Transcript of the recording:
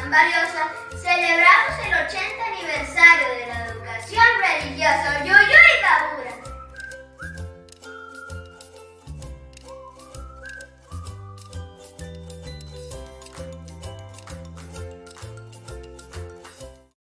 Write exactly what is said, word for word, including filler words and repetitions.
tan valiosa, celebramos el ochenta aniversario de la educación religiosa.